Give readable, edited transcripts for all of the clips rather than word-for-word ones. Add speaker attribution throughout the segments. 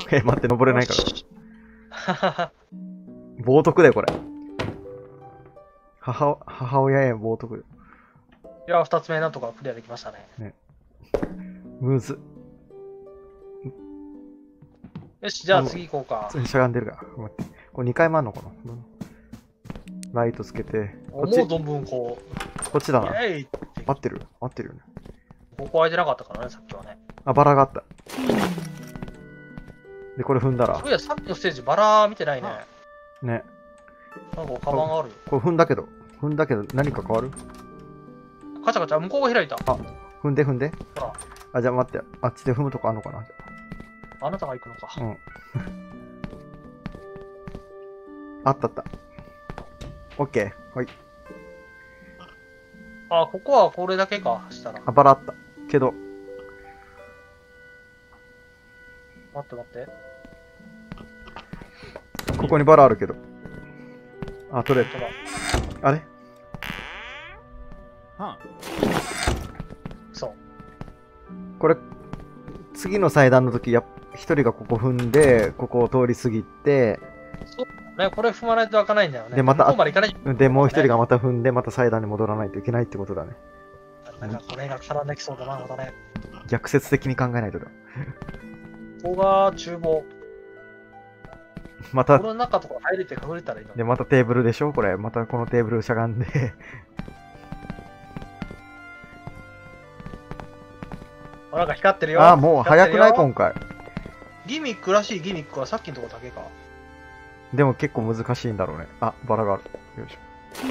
Speaker 1: 待って、登れないから。冒涜だよ、これ。母親へ冒涜。
Speaker 2: いや、2つ目なんとかクリアできましたね。
Speaker 1: むず。
Speaker 2: よし、じゃあ次行こうか。
Speaker 1: 普通にしゃがんでるから。待って。これ2回もあんのかな。ライトつけて。
Speaker 2: 思う存分こ
Speaker 1: っちだな。
Speaker 2: イエーイ
Speaker 1: 合ってる合ってるよね。
Speaker 2: ここ空いてなかったからね、さっきはね。
Speaker 1: あ、バラがあった。で、これ踏んだら。
Speaker 2: そういや、さっきのステージバラ見てないね。
Speaker 1: ね。
Speaker 2: なんかカバンがあるよ。
Speaker 1: これ踏んだけど何か変わる？
Speaker 2: カチャカチャ、向こうが開いた。
Speaker 1: あ、踏んで。
Speaker 2: ほら。
Speaker 1: あ、じゃあ待って。あっちで踏むとこあんのかな？
Speaker 2: あなたが行くのか。
Speaker 1: うん。あった。オッケー。はい。
Speaker 2: あ、ここはこれだけか、したら。
Speaker 1: あ、バラあった。けど。
Speaker 2: 待って。
Speaker 1: ここにバラあるけど。あ、取れる。あれ？
Speaker 2: そう。
Speaker 1: これ、次の祭壇の時、一人がここ踏んで、ここを通り過ぎて、
Speaker 2: そうね、これ踏まないと開かないんだよね。
Speaker 1: で、また、
Speaker 2: 向こうまで行かない。
Speaker 1: で、もう一人がまた踏んで、また祭壇に戻らないといけないってことだね。
Speaker 2: なんかこれが絡んできそうだな、またね。
Speaker 1: 逆説的に考えないとだ。
Speaker 2: ここが厨房。
Speaker 1: また、
Speaker 2: この中とか入れて隠れたらいいの。
Speaker 1: で、またテーブルでしょこれ。またこのテーブルしゃがんで。
Speaker 2: なんか光ってるよ。
Speaker 1: あ、もう早くない今回。
Speaker 2: ギミックらしいギミックはさっきのとこだけか。
Speaker 1: でも結構難しいんだろうね。あ、バラがある。よいしょ。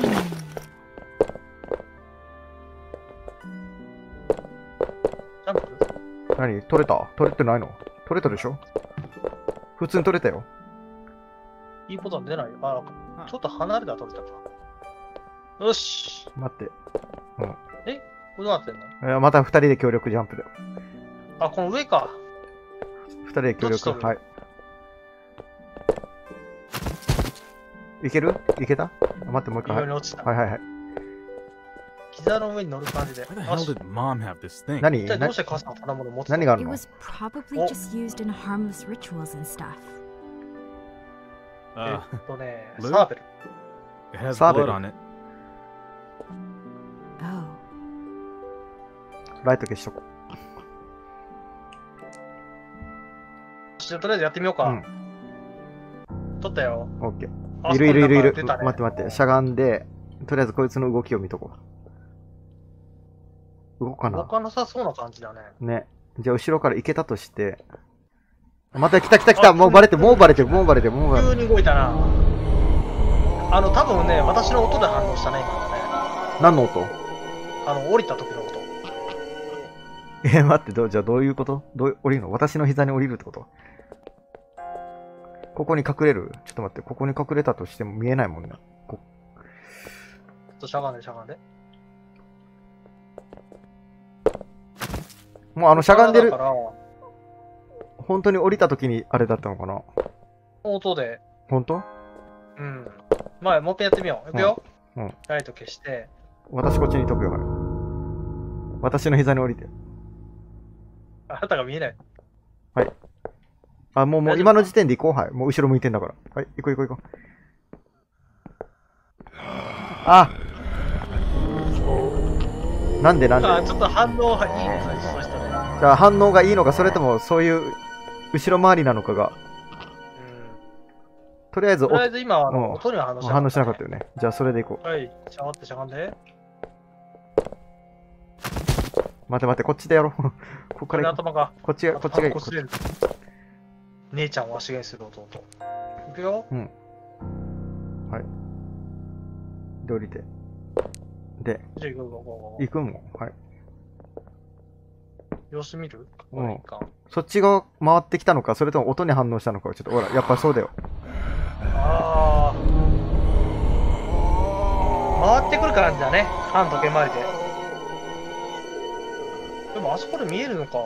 Speaker 2: ジャンプ？
Speaker 1: 何取れた？取れてないの？取れたでしょ？普通に取れたよ。
Speaker 2: いいボタン出ないよ。あ、ちょっと離れたら取れたか。よし。
Speaker 1: 待って。
Speaker 2: え？これどうなってんの？
Speaker 1: また二人で協力ジャンプだよ。
Speaker 2: あ、この上か。
Speaker 1: 二人で協力。
Speaker 2: どっち取る？
Speaker 1: はい。いける？いけた？あ、待って、もう一回。
Speaker 2: 微妙に落ちた。
Speaker 1: はい。
Speaker 2: 膝の上に乗る感じで。よし。
Speaker 1: 何？
Speaker 2: 一体どうして母さん金物持ってたの？
Speaker 1: 何がある
Speaker 3: It
Speaker 1: の？
Speaker 3: was probably just used in harmless rituals and stuff.
Speaker 2: サーベル。
Speaker 1: サーベル。
Speaker 3: Oh.
Speaker 1: ライト消しとこ
Speaker 2: じゃあとりあえずやってみようか。取ったよ。
Speaker 1: う。オッケー。
Speaker 2: あ
Speaker 1: いる。
Speaker 2: 出たね。
Speaker 1: 待って。しゃがんで、とりあえずこいつの動きを見とこう。動くかな？
Speaker 2: 動かなさそうな感じだね。
Speaker 1: ね。じゃあ後ろから行けたとして。また来た。もうバレてる。
Speaker 2: 急に動いたな。多分ね、私の音で反応したね、今のね。
Speaker 1: 何の音？
Speaker 2: 降りた時の音。
Speaker 1: 待って、じゃあどういうこと？降りるの？私の膝に降りるってこと？ここに隠れる？ちょっと待って、ここに隠れたとしても見えないもんね。
Speaker 2: ちょっとしゃがんで。
Speaker 1: もうしゃがんでる。
Speaker 2: だから
Speaker 1: 本当に降りた時にあれだったのかな？
Speaker 2: 音で。
Speaker 1: 本当？
Speaker 2: うん。まあ、もう一回やってみよう。いくよ。ライト消して。
Speaker 1: 私こっちに飛ぶよ、はい。私の膝に降りて。
Speaker 2: あなたが見えない。
Speaker 1: はい。あ、もう今の時点で行こう。はい。もう後ろ向いてんだから。はい、行こう。あ！なんで
Speaker 2: ちょっと反応がいいね、そうしたね。
Speaker 1: じゃあ反応がいいのか、それともそういう後ろ回りなのかが。とりあえず
Speaker 2: 今、音には反応しなかった、ね。
Speaker 1: 反応しなかったよね。じゃあそれで行こう。
Speaker 2: はい、しゃがんで。
Speaker 1: 待って、こっちでやろう。ここから
Speaker 2: 頭が。
Speaker 1: こっちがいい。
Speaker 2: 姉ちゃんを足毛にする弟。いくよ。
Speaker 1: はい。で、降りて。で、行くもん。はい。
Speaker 2: 様子見る？
Speaker 1: そっちが回ってきたのか、それとも音に反応したのか、ちょっとほら、やっぱそうだよ。
Speaker 2: 回ってくる感じだね。反時計回りで。でもあそこで見えるのか。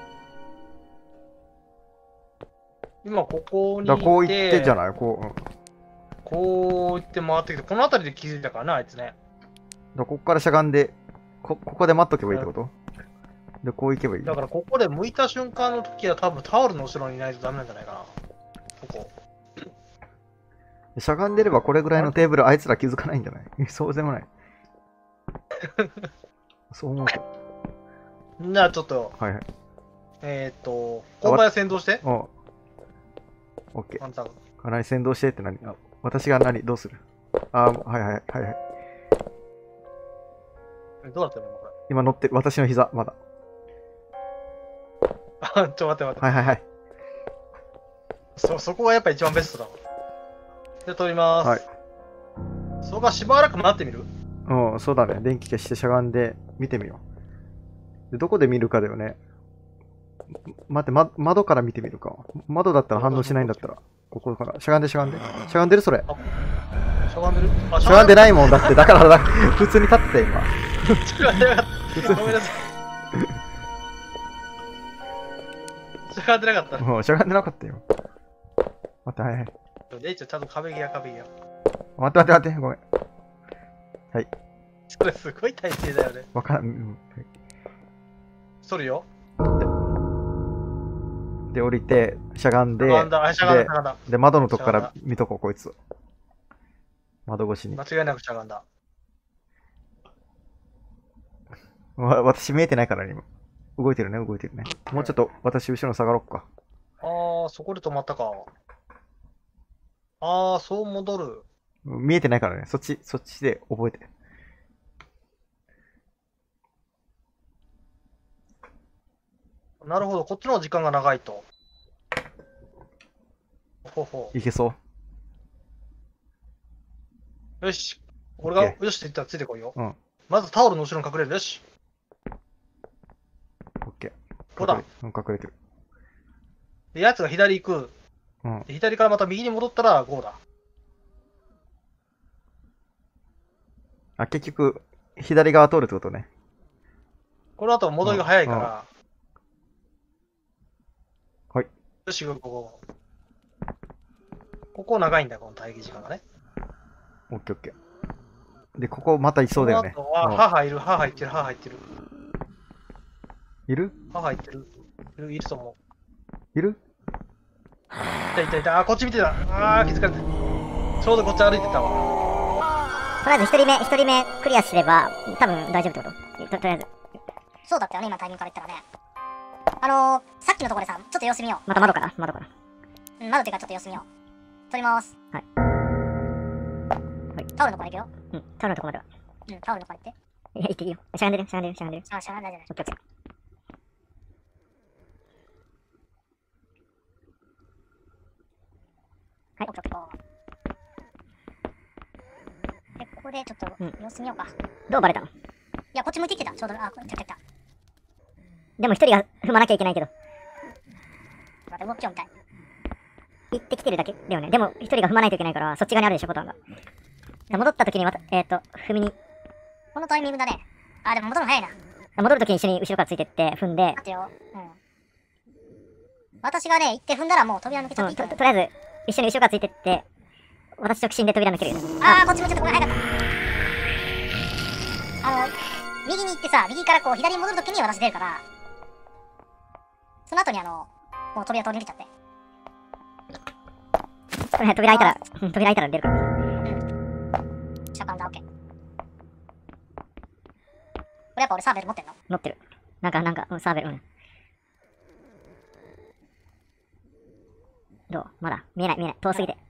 Speaker 2: 今ここにいて。
Speaker 1: こう行ってじゃない？こ
Speaker 2: う行って回ってきて、この辺りで気づいたからね、あいつね。
Speaker 1: こっからしゃがんで、ここで待っとけばいいってこと？ で、こう行けばいい。
Speaker 2: だからここで向いた瞬間の時は多分タオルの後ろにいないとダメなんじゃないかな。ここ。
Speaker 1: しゃがんでればこれぐらいのテーブルあいつら気づかないんじゃないそうでもない。そう思うけど。
Speaker 2: じゃあちょっと、
Speaker 1: はいはい。
Speaker 2: 購買先導して。
Speaker 1: おオッケー。
Speaker 2: あんたが。
Speaker 1: 何先導してって何私がどうするはいはいはいはい。
Speaker 2: どうなってるのこれ。
Speaker 1: 今乗ってる。私の膝、まだ。
Speaker 2: 待って。
Speaker 1: はいはいはい。
Speaker 2: そこがやっぱ一番ベストだわ。で、撮りまーす。
Speaker 1: はい。
Speaker 2: そこがしばらく待ってみる？
Speaker 1: うん、そうだね。電気消してしゃがんで見てみよう。でどこで見るかだよね。待って、窓から見てみるか。窓だったら反応しないんだったら。ここから。しゃがんで。しゃがんでるそれ。
Speaker 2: しゃがんでる？
Speaker 1: しゃがんでないもんだって。だから普通に立って今。
Speaker 2: しゃがんでなかった。ごめんなさい。しゃがんでなかった。
Speaker 1: もうしゃがんでなかったよ。待って、はいはい。
Speaker 2: レイちゃんちゃんと壁際。
Speaker 1: 待って、ごめん。はい。
Speaker 2: それすごい体勢だよね。
Speaker 1: わからん。
Speaker 2: そるよ。
Speaker 1: で、降りて、しゃがんで、
Speaker 2: しゃがんだ。
Speaker 1: で、窓のとこから見とこう、こいつ。窓越しに。
Speaker 2: 間違いなくしゃがんだ。
Speaker 1: 私見えてないからね、今。動いてるね。もうちょっと私後ろに下がろっか。
Speaker 2: そこで止まったか。そう戻る。
Speaker 1: 見えてないからね。そっちで覚えて。
Speaker 2: なるほど、こっちの時間が長いと。
Speaker 1: いけそ
Speaker 2: う。よし。俺がよしって言ったらついてこいよ。
Speaker 1: うん。
Speaker 2: まずタオルの後ろに隠れる。よし。
Speaker 1: オッケー。
Speaker 2: こうだ。
Speaker 1: 隠れてる。
Speaker 2: で、やつが左行く。
Speaker 1: うん。
Speaker 2: で左からまた右に戻ったら5だ。
Speaker 1: 結局、左側通るってことね。
Speaker 2: この後戻りが早いから。
Speaker 1: はい。
Speaker 2: よし、ここ長いんだ、この待機時間がね。
Speaker 1: オッケー。で、ここまたいそうだよね。
Speaker 2: 母いる。
Speaker 1: いる
Speaker 2: 母いってる。いると思
Speaker 1: う。いる
Speaker 2: いた。こっち見てた。気づかれた。ちょうどこっち歩いてたわ。
Speaker 4: とりあえず一人目クリアすれば多分大丈夫ってこととりあえず。そうだったよね、今タイミングから言ったらね。さっきのところでさ、ちょっと様子見よう。また窓から。窓っていうかちょっと様子見よう。撮ります。はい。タオルのところ行くよ。タオルのとこまでは。タオルのとこ行って。行っていいよ。しゃがんでる。しゃがんでる。しゃがんでる。オッケー。はい、オッケー。で、ここでちょっと様子見ようか。どうバレたの？いや、こっち向いてきてた。ちょうど、来た。でも一人が踏まなきゃいけないけど。待って、動きを見たい。行ってきてるだけだよね。でも一人が踏まないといけないから、そっち側にあるでしょ、ボタンが。戻った時に踏みに。このタイミングだね。でも戻るの早いな。戻る時に一緒に後ろからついてって踏んで。待ってよ。私がね、行って踏んだらもう扉抜けちゃっていいと思う。とりあえず、一緒に後ろからついてって、私直進で扉抜けるよ。こっちもちょっとごめん、早かった。右に行ってさ、右からこう左に戻るときに私出るから、その後にもう扉通り抜けちゃって。扉開いたら出るから。しゃがんだ、オッケー。これやっぱ俺サーベル持ってんの？持ってる。なんか、サーベル、どう？まだ見えない。遠すぎて。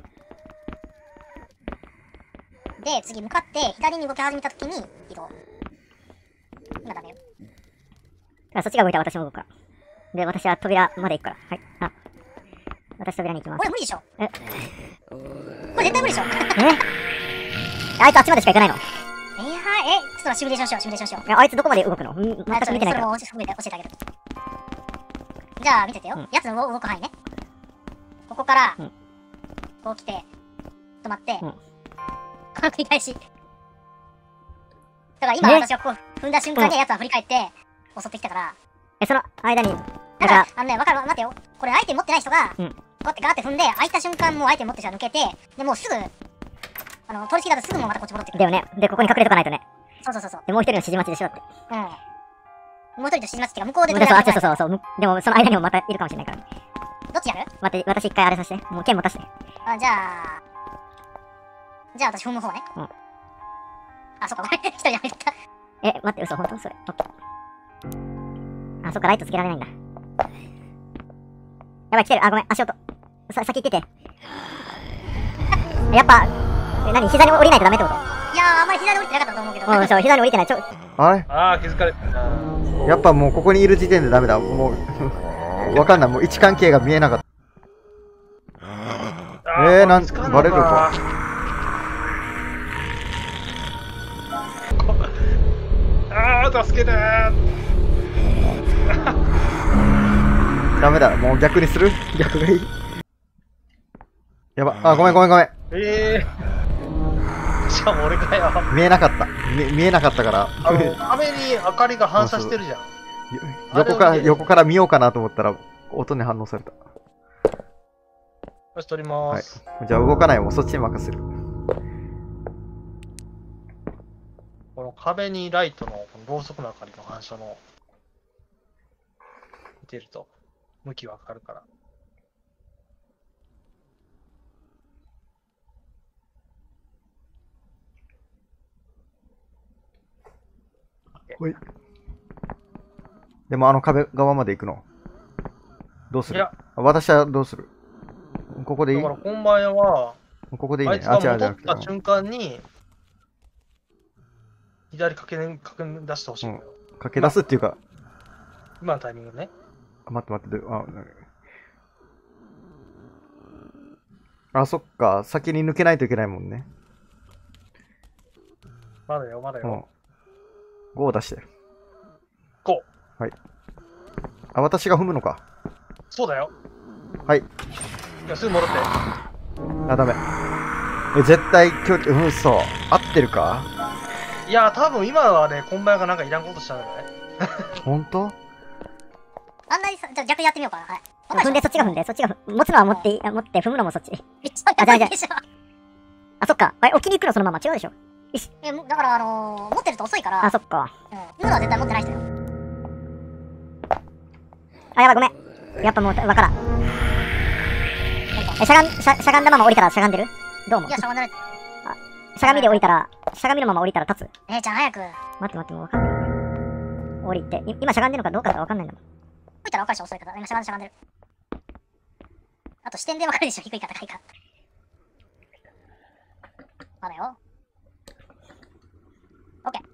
Speaker 4: で、次向かって左に動き始めたときに移動。今ダメよ。そっちが動いたら私も動くから。で、私は扉まで行くから。はい。私扉に行きます。これ無理でしょ。これ絶対無理でしょ。あいつあっちまでしか行かないの？ちょっとシミュレーションしよう。あいつどこまで動くの？全く見てないから。それも教えてあげる。じゃあ見ててよ。やつの動く範囲ね。ここから、こう来て、止まって、繰り返し。だから今私がこう踏んだ瞬間にやつは振り返って襲ってきたから。その間に。だから、わかる、待てよ。これアイテム持ってない人が、こうやってガーって踏んで、開いた瞬間もうアイテム持ってる人が抜けて、で、もうすぐ、通り過ぎたらすぐもうまたこっち戻ってくる。だよね。で、ここに隠れとかないとね。そう。で、もう一人の指示待ちでしょだって。 もう一人とシジマツっていうか、向こうで
Speaker 5: そう
Speaker 4: 扉開けて
Speaker 5: そうそうそう。でもその間にもまたいるかもしれないから。
Speaker 4: どっちやる？
Speaker 5: 待って、私一回あれさせて。もう剣持たせて。
Speaker 4: あ、じゃあ私踏む方ね。
Speaker 5: うん。
Speaker 4: あ、そっか、ごめん。一人やめた。
Speaker 5: え、待って、嘘、本当それ。オッケー。あ、そっか、ライトつけられないんだ。やばい、来てる。あ、ごめん、足音。先行ってて。やっぱ、何膝に降りないとダメってこと？
Speaker 4: いやー、あんまり膝で降りてなかったと思うけど。
Speaker 5: うん、そう、膝に降りてない。
Speaker 1: あれ
Speaker 2: ああ、気づかれた。
Speaker 1: やっぱもうここにいる時点でダメだ。もう、わかんない。もう位置関係が見えなかった。バレるか。
Speaker 2: ああ、助けてー。
Speaker 1: ダメだ。もう逆にする？逆がいい。やば。あ、ごめん。
Speaker 2: しかも俺かよ。
Speaker 1: 見えなかった。見えなかったから。
Speaker 2: 壁に明かりが反射してるじゃん。
Speaker 1: 横から見ようかなと思ったら、音に反応された。
Speaker 2: よし、取りまーす。
Speaker 1: じゃあ動かないもん、そっちに任せる。
Speaker 2: この壁にライトのこのろうそくの明かりの反射の見てると向きわかるから。
Speaker 1: ほい。でもあの壁側まで行くのどうする？
Speaker 2: いや、
Speaker 1: 私はどうする？ここでいい？
Speaker 2: だから今晩は、
Speaker 1: ここでいいね。
Speaker 2: あいつが戻
Speaker 1: じゃなくて
Speaker 2: った瞬間に、左駆け出してほしいのよ。
Speaker 1: 駆け出すっていうか、
Speaker 2: 今のタイミングね。
Speaker 1: 待って。あ、そっか。先に抜けないといけないもんね。
Speaker 2: まだよ。
Speaker 1: 5を出して。
Speaker 2: 5。
Speaker 1: はい。あ、私が踏むのか。
Speaker 2: そうだよ。
Speaker 1: はい。
Speaker 2: いや、すぐ戻って。
Speaker 1: あ、ダメ。絶対距離、嘘。合ってるか？
Speaker 2: いや、多分今はね、コンバイがなんかいらんことしたんだよね。
Speaker 1: ほんと？
Speaker 4: あんなにさ、じゃあ逆にやってみようかな。はい。
Speaker 5: 踏んで、そっちが持つのは持って踏むのもそっち。
Speaker 4: めっちゃやばいでしょ。
Speaker 5: あ、そっか。置きに行くのそのまま。違うでしょ。
Speaker 4: だから持ってると遅いから。
Speaker 5: あ、そっか。
Speaker 4: 踏むのは絶対持ってない人よ。
Speaker 5: あ、やばい、ごめん。やっぱもう、わからん。しゃがんだまま降りたらしゃがんでる？どうも。
Speaker 4: いや、しゃがんでない。
Speaker 5: しゃがみで降りたら、しゃがみのまま降りたら立つ。
Speaker 4: 姉ちゃん早く。
Speaker 5: 待って、もうわかんない。降りて。今しゃがんでるのかどうかがわかんないんだもん。
Speaker 4: 降りたら若い人遅いから。今しゃがんでる。あと視点でわかるでしょ。低いか高いか。まだよ。オッケー。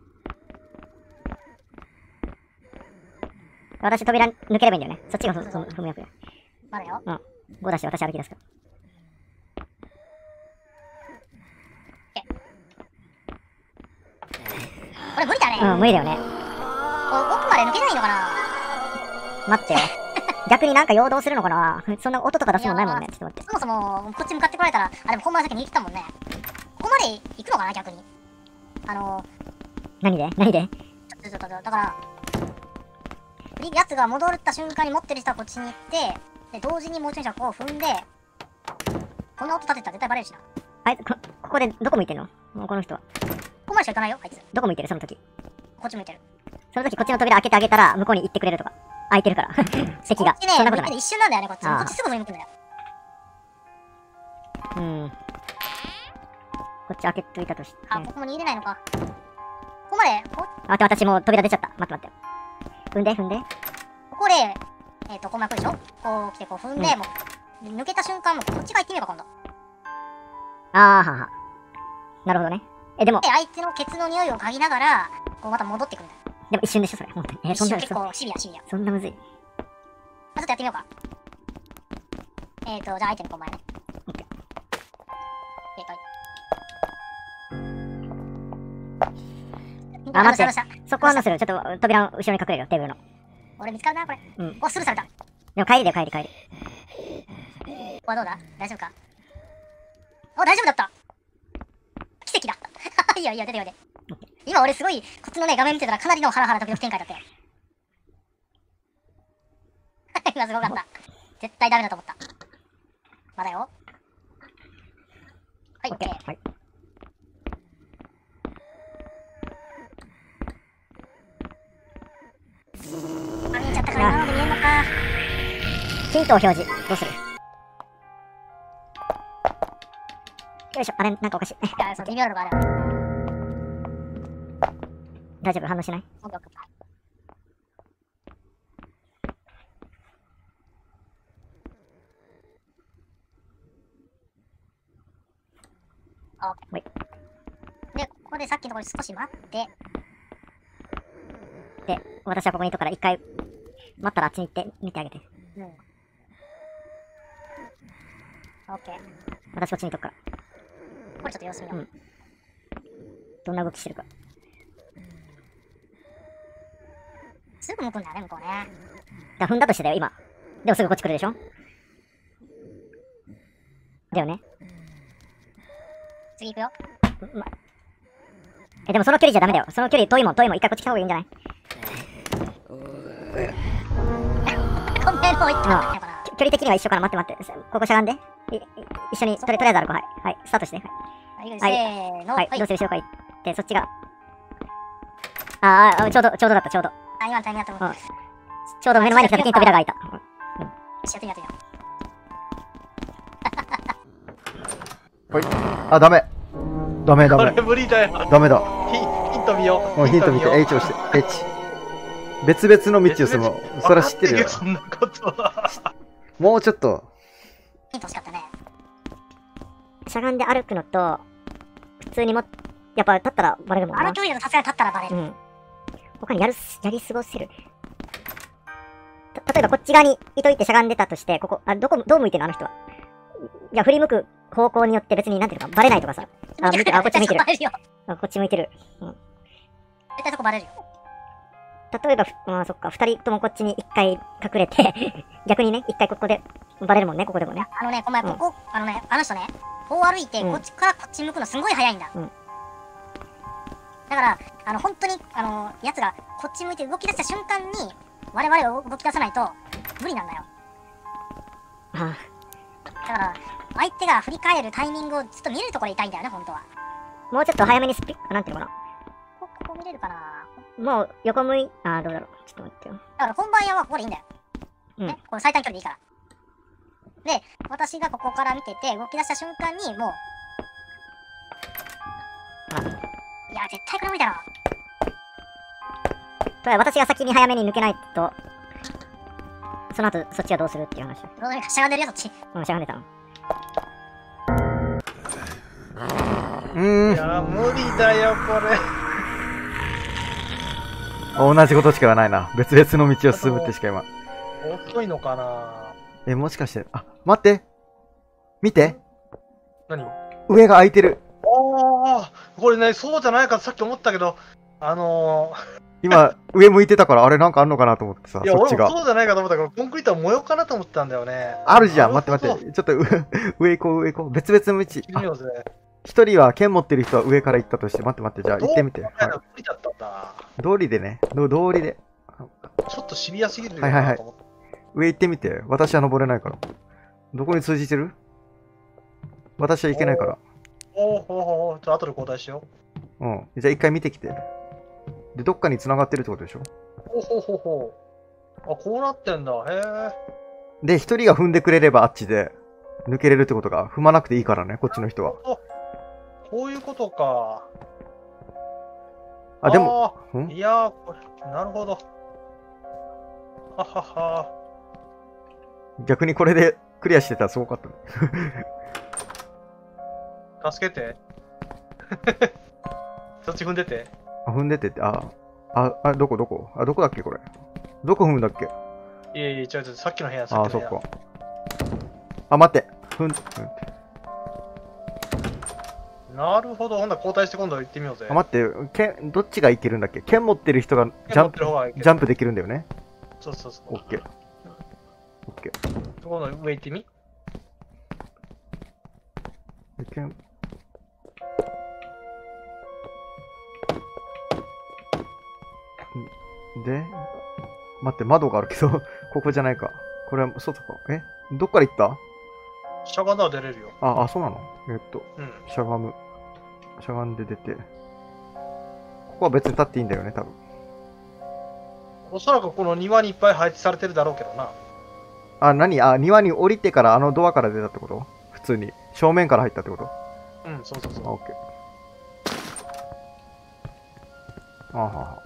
Speaker 5: 私扉抜ければいいんだよね。そっちが踏む役だ。
Speaker 4: まだよ。
Speaker 5: うん。5出して私歩き出すから。
Speaker 4: これ無理だね。
Speaker 5: うん、無理だよね。
Speaker 4: 奥まで抜けないのかな？
Speaker 5: 待ってよ。逆になんか陽動するのかな？そんな音とか出すもんないもんね。ちょっと待って。
Speaker 4: そもそも、こっち向かってこられたら、あ、でも本番先に行ったもんね。ここまで行くのかな、逆に。
Speaker 5: 何で
Speaker 4: だから、やつが戻った瞬間に持ってる人はこっちに行って、で、同時にもう一人はこう踏んで、こんな音立てたら絶対バレるしな。
Speaker 5: あいつ、ここでどこ向いてんの？もうこの人は。
Speaker 4: ここまでしか行かないよ、あいつ。
Speaker 5: どこ向いてるその時。
Speaker 4: こっち向いてる。
Speaker 5: その時こっちの扉開けてあげたら向こうに行ってくれるとか。開いてるから。席が。
Speaker 4: こっちね、
Speaker 5: そんなことない。
Speaker 4: 向いてて一瞬なんだよね、こっち。
Speaker 5: ああ
Speaker 4: こっちすぐ向くんだよ。
Speaker 5: こっち開けといたとして。
Speaker 4: あ、ここも逃げれないのか。ここまで、
Speaker 5: 待って、私もう扉出ちゃった。待って。踏んで。
Speaker 4: ここで、こう巻くでしょ？こう来て、こう踏んで、もう、抜けた瞬間、もうこっち側行ってみようか、今度。
Speaker 5: あーはは。なるほどね。でも
Speaker 4: で、相手のケツの匂いを嗅ぎながら、こうまた戻ってくんだよ。
Speaker 5: でも一瞬でしょ、それ。本当に。そんな、
Speaker 4: 結構シビア。
Speaker 5: そんなむずい。
Speaker 4: ちょっとやってみようか。じゃあ相手にこう前ね。
Speaker 5: あ、待って
Speaker 4: どうした。
Speaker 5: そこはどうする？ちょっと扉の後ろに隠れるよ、テーブルの。
Speaker 4: 俺見つかるな、これ。お、スルーされた。
Speaker 5: でも帰りだよ、帰り。
Speaker 4: ここはどうだ？大丈夫か？お、大丈夫だった。奇跡だ。いいよ、出て。今俺すごい、こっちのね、画面見てたらかなりのハラハラドキドキ展開だったよ。今すごかった。絶対ダメだと思った。まだよ。はい、オッケー。
Speaker 5: はい。 ヒントを表示。どうする？よいしょ。あれ、なんかおかしい。
Speaker 4: いや、そう、微妙なのがある。
Speaker 5: 大丈夫？反応しない？
Speaker 4: オッケーオッケー。あ、
Speaker 5: はい。
Speaker 4: で、ここでさっきのところに少し待って、
Speaker 5: で、私はここにいるから一回、待ったらあっちに行って見てあげて。
Speaker 4: うん。オッケー。
Speaker 5: 私こっちにいとくから。
Speaker 4: これちょっと様子見よう。
Speaker 5: どんな動きしてるか。
Speaker 4: すぐ向くんだよね、向こうね。
Speaker 5: だから踏んだとしてだよ、今。でもすぐこっち来るでしょ？だよね。
Speaker 4: 次行くよ。
Speaker 5: でもその距離じゃダメだよ。その距離遠いもん、一回こっち来た方がいいんじゃない？
Speaker 4: ごめん、もう行った
Speaker 5: あ
Speaker 4: だから。
Speaker 5: 距離的には一緒から待って。ここしゃがんで。一緒に、とりあえず歩こう。はい。スタートして。
Speaker 4: はい、
Speaker 5: はい
Speaker 4: せーの。
Speaker 5: はい。どうする？後ろから行って、そっちが。ちょうどだった、ちょうど。
Speaker 4: あ、今のタイミングだと思う。
Speaker 5: ちょうど目の前に来た時に扉が開いた。
Speaker 4: よし、やってみよう。
Speaker 1: ほい。あ、ダメ。ダメ。
Speaker 2: これ無理だよ。
Speaker 1: ダメだ。
Speaker 2: ヒント見よう。
Speaker 1: もうヒント見て、H 押して。H。別々の道を進む。それは知ってるよ。
Speaker 2: そんなことは。
Speaker 1: もうちょっと。
Speaker 4: ヒント欲しかったね。
Speaker 5: しゃがんで歩くのと、普通にやっぱ立ったらバレるもんな。
Speaker 4: あの距離だとさすがに立ったらバレる。
Speaker 5: 他にやり過ごせる。例えばこっち側にいといてしゃがんでたとして、ここ、どう向いてるのあの人は。いや、振り向く方向によって別になんていうのか、バレないとかさ。こっち向いてる。
Speaker 4: バレるよ。
Speaker 5: こっち向いてる。
Speaker 4: 絶対そこバレるよ。
Speaker 5: 例えば、そっか、二人ともこっちに一回隠れて、逆にね、一回ここでバレるもんね、ここでもね。
Speaker 4: ここ、あの人ね、こう歩いて、こっちからこっち向くのすんごい早いんだ。だから、本当に、奴がこっち向いて動き出した瞬間に、我々を動き出さないと、無理なんだよ。だから、相手が振り返るタイミングをずっと見れるところにいたいんだよね、本当は。
Speaker 5: もうちょっと早めになんていうのか
Speaker 4: ここ見れるかな。
Speaker 5: な。もう横向い、どうだろう。ちょっと待ってよ。
Speaker 4: だから本番屋はここでいいんだよ。ね、この最短距離でいいから。で、私がここから見てて、動き出した瞬間に、もう、いや、絶対これ無理だろ。
Speaker 5: 私が先に早めに抜けないと、その後そっちはどうするっていう話。
Speaker 4: どうしゃがんでるよ、そっち。
Speaker 5: しゃがんでたの。
Speaker 2: いや、無理だよ、これ。
Speaker 1: 同じことしかないな。別々の道を進むってしか今。
Speaker 2: 遅いのかな。
Speaker 1: もしかして、待って。見て。
Speaker 2: 何？
Speaker 1: 上が空いてる。
Speaker 2: これね、そうじゃないかとさっき思ったけど、
Speaker 1: 今、上向いてたから、あれなんかあんのかなと思ってさ、
Speaker 2: いや、
Speaker 1: そっちが。
Speaker 2: 俺もそうじゃないかと思ったけど、コンクリートは模様かなと思ったんだよね。
Speaker 1: あるじゃん。待って。ちょっと上行こう。別々の道。一人は剣持ってる人は上から行ったとして、待って。じゃあ行ってみて。
Speaker 2: 無理だったんだ。
Speaker 1: 道理でね。道理で。
Speaker 2: ちょっとシビアすぎるよ
Speaker 1: はい。
Speaker 2: なと思って。
Speaker 1: 上行ってみて。私は登れないから。どこに通じてる？私は行けないから。
Speaker 2: じゃあ後で交代しよ
Speaker 1: じゃあ一回見てきて。で、どっかに繋がってるってことでしょ？
Speaker 2: あ、こうなってんだ。へえ。
Speaker 1: で、一人が踏んでくれればあっちで抜けれるってことが、踏まなくていいからね、こっちの人は。
Speaker 2: こういうことか。
Speaker 1: でも、
Speaker 2: いやー、これ、なるほど。ははは。
Speaker 1: 逆にこれでクリアしてたらすごかったね。
Speaker 2: 助けて。そっち踏んでて。
Speaker 1: 踏んでてって、どこどこだっけこれ。どこ踏むんだっけ？
Speaker 2: いや、違う、さっきの部屋、
Speaker 1: そっか。待って。
Speaker 2: なるほど、ほんなら交代して今度行ってみようぜ。
Speaker 1: 待って、どっちがいけるんだっけ？剣持ってる人がジャンプできるんだよね。
Speaker 2: そう。
Speaker 1: オッケー。
Speaker 2: 今度上行ってみ。
Speaker 1: で、待って、窓があるけど、ここじゃないか。これは外か。どっから行った？
Speaker 2: しゃがんだら出れるよ。
Speaker 1: そうなの？しゃがんで出て。ここは別に立っていいんだよね、多分。
Speaker 2: おそらくこの庭にいっぱい配置されてるだろうけどな。
Speaker 1: あ、庭に降りてからあのドアから出たってこと？普通に。正面から入ったってこと？
Speaker 2: うん、そうそうそう。
Speaker 1: あ、オッケー。あはは。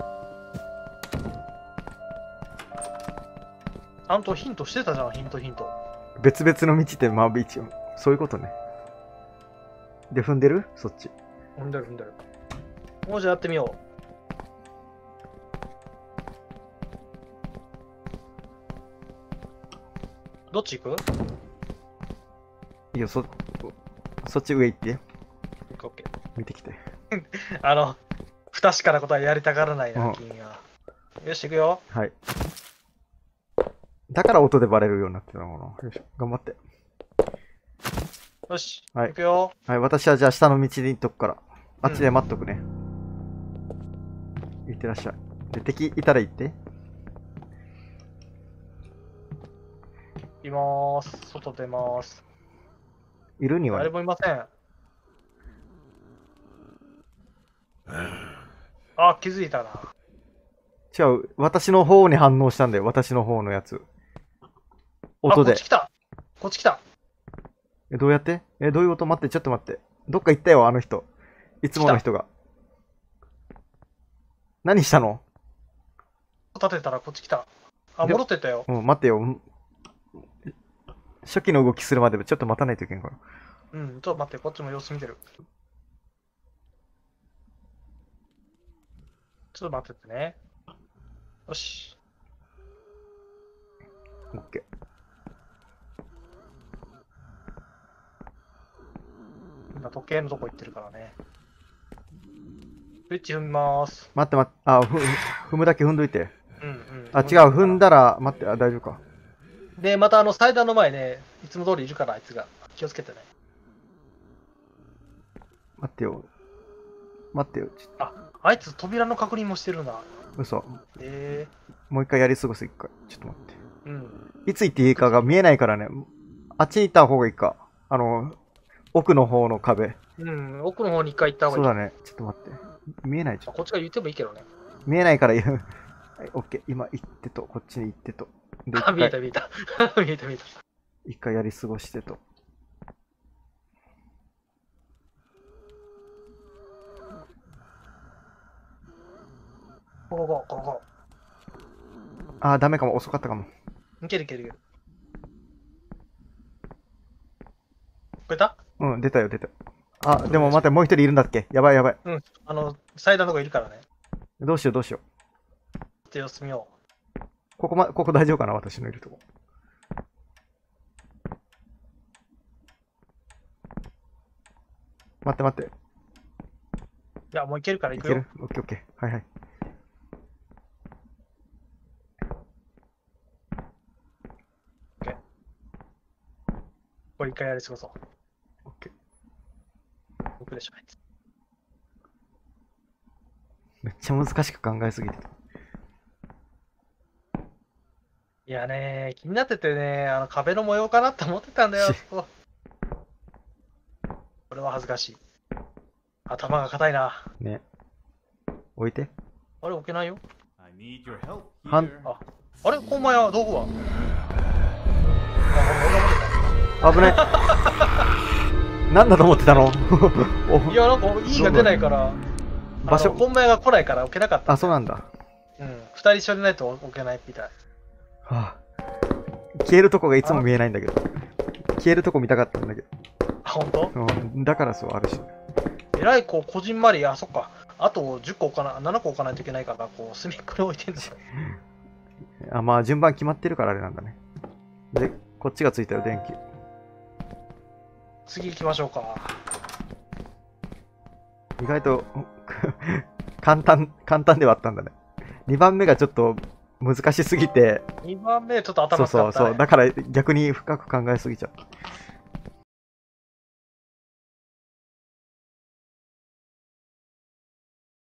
Speaker 2: ちゃんとヒントしてたじゃん、ヒント。
Speaker 1: 別々の道って、まあ、一応。そういうことね。で、踏んでる？そっち。
Speaker 2: 踏んでる。もうじゃあやってみよう。どっち行く？
Speaker 1: いいよ、そっち上行って。
Speaker 2: オッケー。
Speaker 1: 見てきて。
Speaker 2: 不確かなことはやりたがらないな、
Speaker 1: うん
Speaker 2: 君は。よし、行くよ。
Speaker 1: はい。だから音でバレるようになってたのかな。よいしょ、頑張って。
Speaker 2: よし、
Speaker 1: はい
Speaker 2: 行くよ。
Speaker 1: はい、私はじゃあ下の道に行っとくから。あっちで待っとくね。行ってらっしゃい。で、敵いたら行って。
Speaker 2: いまーす。外出ます。
Speaker 1: いるには
Speaker 2: 誰もいません。あ、気づいたな。
Speaker 1: 違う、私の方に反応したんだよ。私の方のやつ。音で
Speaker 2: こっち。来た。こっち来た。
Speaker 1: どうやってどういう音？待って、ちょっと待って。どっか行ったよ、あの人。いつもの人が。何したの？
Speaker 2: 立てたらこっち来た。あ、
Speaker 1: で
Speaker 2: 戻ってったよ。
Speaker 1: うん、待ってよ。初期の動きするまでちょっと待たないといけんから。
Speaker 2: うん、ちょっと待って、こっちも様子見てる。ちょっと待っててね。よし。
Speaker 1: オッケー。
Speaker 2: 今時計のとこ行ってるからね。スイッチ踏みまーす。
Speaker 1: 待って待って。あ、踏むだけ踏んどいて。
Speaker 2: うんうん。
Speaker 1: あ、違う、踏んだら、待って、あ、大丈夫か。
Speaker 2: で、また祭壇の前ね、いつも通りいるから、あいつが。気をつけてね。
Speaker 1: 待ってよ。待ってよ。
Speaker 2: あいつ扉の確認もしてるな。
Speaker 1: 嘘。
Speaker 2: ー、
Speaker 1: もう一回やり過ごす、一回。ちょっと待って。
Speaker 2: うん。
Speaker 1: いつ行っていいかが見えないからね。あっちに行った方がいいか。奥の方の壁。
Speaker 2: うん、奥の方に一回行った方がいい。
Speaker 1: そうだね。ちょっと待って。見えないじゃん。
Speaker 2: こっちが言ってもいいけどね。
Speaker 1: 見えないから言う。はい、オッケー。今行ってと、こっちに行ってと。で、
Speaker 2: あ、見えた見えた。見えた見えた。
Speaker 1: 一回やり過ごしてと。
Speaker 2: こ。
Speaker 1: あー、ダメかも。遅かったかも。
Speaker 2: いけるいけるいける。これだ？
Speaker 1: うん、出たよ、出た。あ、でも待って、もう一人いるんだっけ？やばいやばい。
Speaker 2: うん。祭壇のとこいるからね。
Speaker 1: どうしよう、どうしよう。
Speaker 2: ちょっと様子見よ
Speaker 1: ここ大丈夫かな？私のいるとこ。待って待って。
Speaker 2: う。いや、もういけるから行くよ
Speaker 1: いける？オッケーオッケー。はいはい。
Speaker 2: これ一回やり過ごそう。
Speaker 1: オッケー。
Speaker 2: 行くでしょ、あいつ。
Speaker 1: めっちゃ難しく考えすぎてた。
Speaker 2: いやね、気になっててね、壁の模様かなって思ってたんだよ、あそこ。これは恥ずかしい。頭が硬いな。
Speaker 1: ね。置いて。
Speaker 2: あれ、置けないよ。
Speaker 1: はん
Speaker 2: あれ、ほんまや、道具は。
Speaker 1: 危ない。なんだと思ってたの？
Speaker 2: いや、なんか、E が出ないから、
Speaker 1: 場所
Speaker 2: 本命が来ないから置けなかった。
Speaker 1: あ、そうなんだ。
Speaker 2: うん。二人一緒でないと置けないみたい。
Speaker 1: はあ、消えるとこがいつも見えないんだけど。消えるとこ見たかったんだけど。
Speaker 2: あ、ほんと？
Speaker 1: うん、だからそう、あるし。
Speaker 2: えらい、こう、こじんまり、あ、そっか。あと10個置かな、7個置かないといけないから、こう、隅っこに置いてんだよ。
Speaker 1: あ、まあ、順番決まってるからあれなんだね。で、こっちがついたよ、電気。
Speaker 2: 次行きましょうか。
Speaker 1: 意外と簡単ではあったんだね。2番目がちょっと難しすぎて、
Speaker 2: 2番目ちょっと
Speaker 1: そう
Speaker 2: 頭使った、ね。
Speaker 1: そうそう、だから逆に深く考えすぎちゃった。